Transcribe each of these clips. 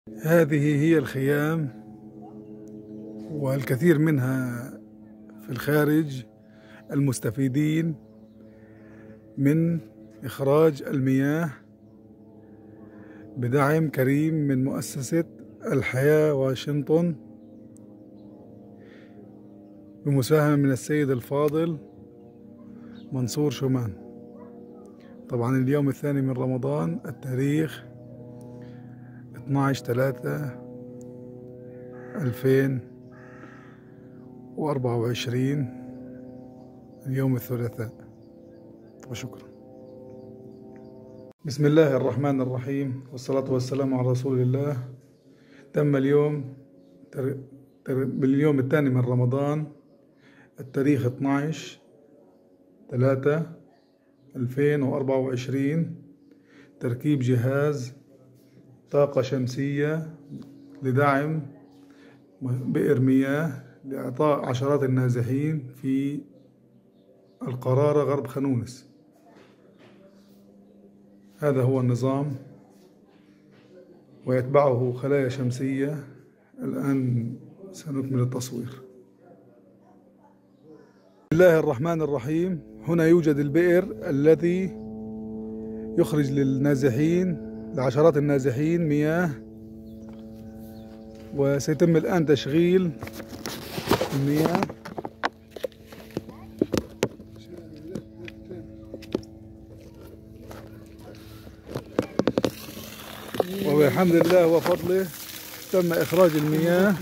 هذه هي الخيام، والكثير منها في الخارج المستفيدين من إخراج المياه بدعم كريم من مؤسسة الحياة واشنطن بمساهمة من السيد الفاضل منصور شومان. طبعا اليوم الثاني من رمضان، التاريخ 12/3/2024، اليوم الثلاثاء. وشكرا. بسم الله الرحمن الرحيم، والصلاة والسلام على رسول الله. تم اليوم باليوم الثاني من رمضان، التاريخ 12/3/2024، تركيب جهاز طاقة شمسية لدعم بئر مياه لإعطاء عشرات النازحين في القرارة غرب خانونس. هذا هو النظام، ويتبعه خلايا شمسية. الآن سنكمل التصوير. بسم الله الرحمن الرحيم. هنا يوجد البئر الذي يخرج لعشرات النازحين مياه، وسيتم الآن تشغيل المياه. وبحمد الله وفضله تم إخراج المياه،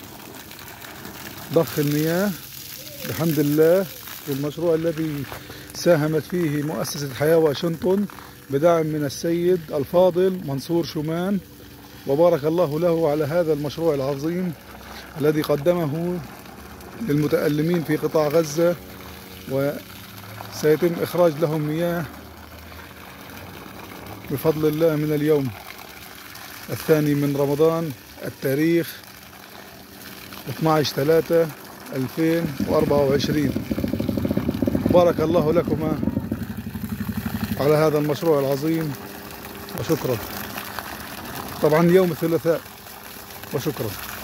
ضخ المياه بحمد الله، والمشروع الذي ساهمت فيه مؤسسة حياة واشنطن بدعم من السيد الفاضل منصور شومان، وبارك الله له على هذا المشروع العظيم الذي قدمه للمتألمين في قطاع غزة، وسيتم إخراج لهم مياه بفضل الله من اليوم الثاني من رمضان، التاريخ 12/3/2024. بارك الله لكما على هذا المشروع العظيم، وشكرا. طبعا يوم الثلاثاء، وشكرا.